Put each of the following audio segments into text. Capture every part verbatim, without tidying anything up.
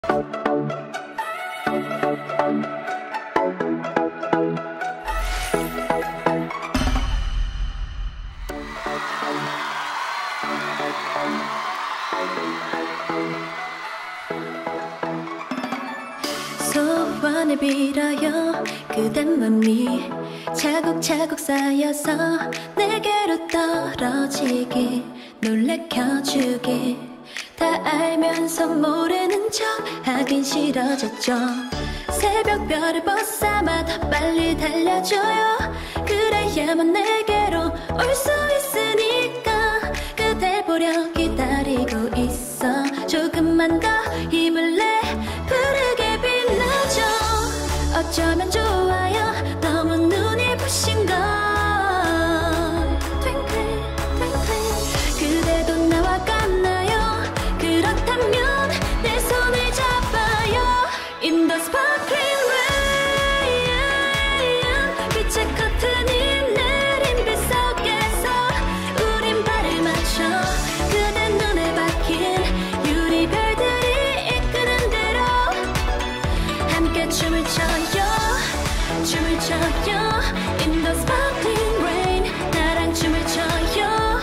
소원을 빌어요. 그댄 맘이 차곡차곡 쌓여서 내게로 떨어지길 놀래켜주길 다 알면서 모르는 척 하긴 싫어졌죠. 새벽별을 벗삼아 더 빨리 달려줘요. 그래야만 내게로 올 수 있으니까 그댈 보려 기다리고 있어. 조금만 더 힘을 내 푸르게 빛나죠. 어쩌면 좋아요. 너무 눈이 부신 걸. Twinkle, twinkle. 그대도 나와 같나요? 그렇다면 내 손을 잡아요. In the sparkling rain 빛의 커튼이 내린 빛 속에서 우린 발을 맞춰 그대 눈에 박힌 유리별들이 이끄는 대로 함께 춤을 춰요. 춤을 춰요. In the sparkling rain 나랑 춤을 춰요.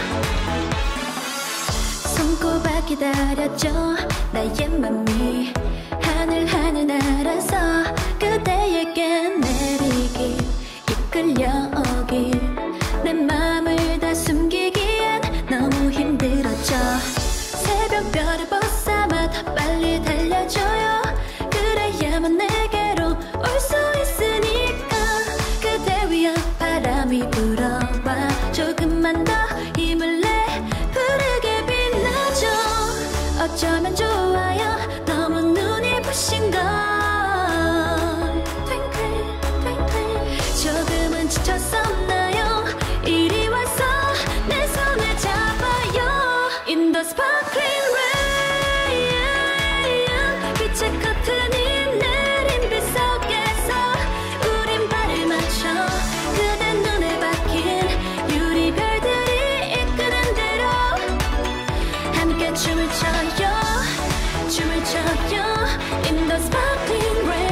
손꼽아 기다렸죠. 나의 맘이 하늘 하늘 날아서 그대에게 내리길 이끌려오길 내 맘을 다 숨기기엔 너무 힘들었죠. 새벽별을 벗삼아 더 빨리 달려줘요. 그래야만 내게로 올 수 있으니까 그대 위에 바람이 불어와 조금만 더 힘을 내 푸르게 빛나죠. 어쩌면 좋아요. 너무 눈이 부신 걸. Twinkle, twinkle. 조금은 지쳤었나요? 이리 와서 내 손을 잡아요. In the sparkling rain 빛의 커튼이 내린 빛 속에서 우린 발을 맞춰 그대 눈에 박힌 유리별들이 이끄는 대로 함께 춤을 춰요. 춤을 춰요. In the sparkling rain